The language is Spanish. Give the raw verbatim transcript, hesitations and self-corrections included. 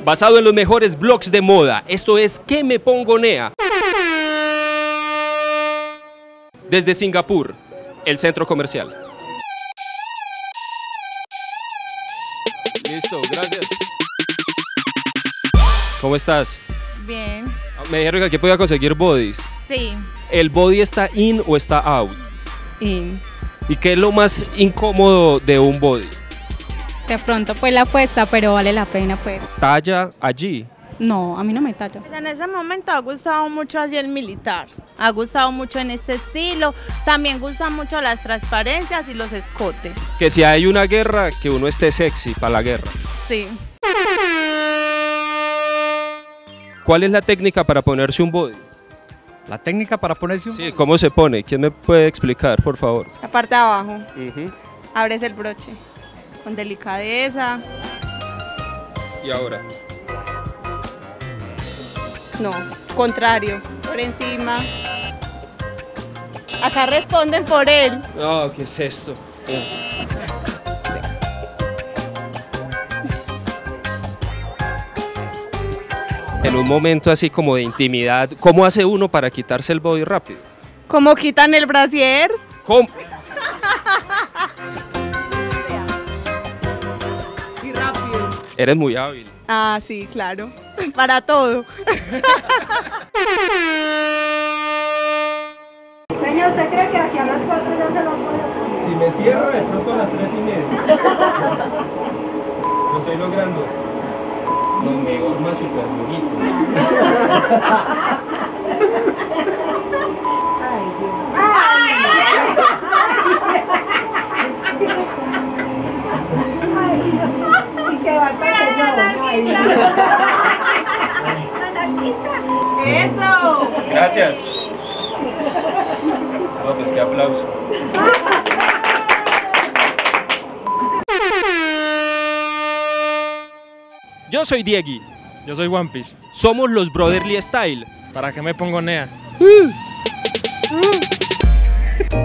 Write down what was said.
basado en los mejores blogs de moda. Esto es ¿Qué me pongo Nea? Desde Singapur, el centro comercial. Listo, gracias. ¿Cómo estás? Bien. Me dijeron que aquí podía conseguir bodies. Sí. ¿El body está in o está out? In. ¿Y qué es lo más incómodo de un body? De pronto pues la apuesta, pero vale la pena pues. ¿Talla allí? No, a mí no me talla. En ese momento ha gustado mucho así el militar, ha gustado mucho en este estilo, también gustan mucho las transparencias y los escotes. Que si hay una guerra, que uno esté sexy para la guerra. Sí. ¿Cuál es la técnica para ponerse un body? La técnica para ponerse un Sí, ¿cómo se pone? ¿Quién me puede explicar, por favor? La parte de abajo, Uh-huh. abres el broche con delicadeza. ¿Y ahora? No, contrario, por encima. Acá responden por él. No, ¿qué es esto? En un momento así como de intimidad, ¿cómo hace uno para quitarse el body rápido? ¿Cómo quitan el brasier? ¿Cómo? Y rápido. Eres muy hábil. Ah, sí, claro. Para todo. Señor, ¿usted cree que aquí a las cuatro ya se los puede hacer? Si me cierro, de pronto a las tres y media. Lo estoy logrando. No, mejor más súper bonito. Ay, Dios. Ay, Ay, ¿y qué va a hacer, señor? Ay, ¡Eso! Gracias. No, pues qué aplauso. Yo soy Diegui. Yo soy One Piece. Somos los Brotherly Style. ¿Para qué me pongo Nea? Uh.